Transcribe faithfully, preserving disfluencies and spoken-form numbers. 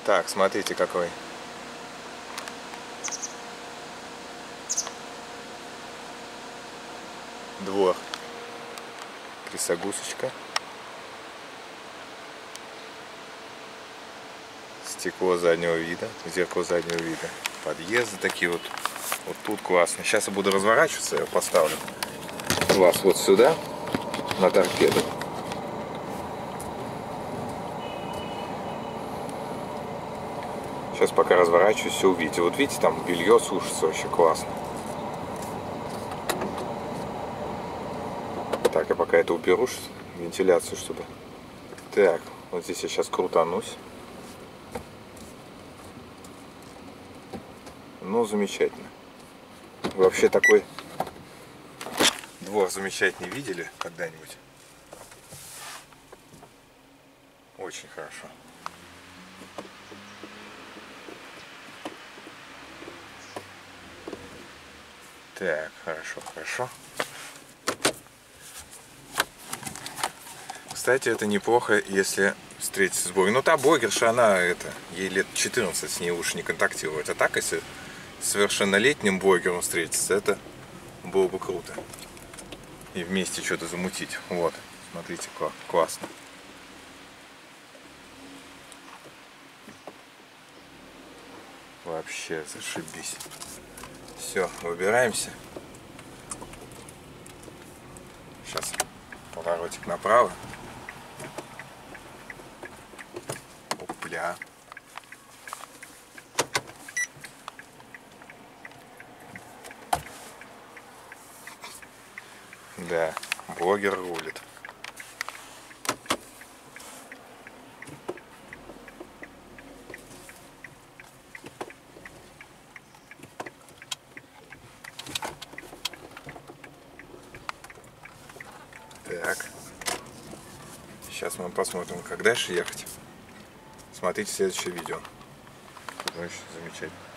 Так, смотрите какой. Двор. Крысогусочка. Стекло заднего вида, зеркало заднего вида. Подъезды такие вот. Вот тут классно. Сейчас я буду разворачиваться, я поставлю вас вот сюда, на торпеду. Сейчас пока разворачиваюсь, все увидите. Вот видите, там белье сушится, очень классно. Так, я пока это уберу, вентиляцию, чтобы... Так, вот здесь я сейчас крутанусь. Ну, замечательно. Вы вообще такой двор замечательный видели когда-нибудь? Очень хорошо. Так, хорошо, хорошо. Кстати, это неплохо, если встретиться с блогером. Ну, та блогерша, она, это, ей лет четырнадцать, с ней лучше не контактировать. А так, если с совершеннолетним блогером встретиться, это было бы круто. И вместе что-то замутить. Вот, смотрите, как классно. Вообще зашибись. Все, выбираемся. Сейчас поворотик направо. Опля. Да, блогер рулит. Так. Сейчас мы посмотрим, как дальше ехать. Смотрите следующее видео. Очень замечательно.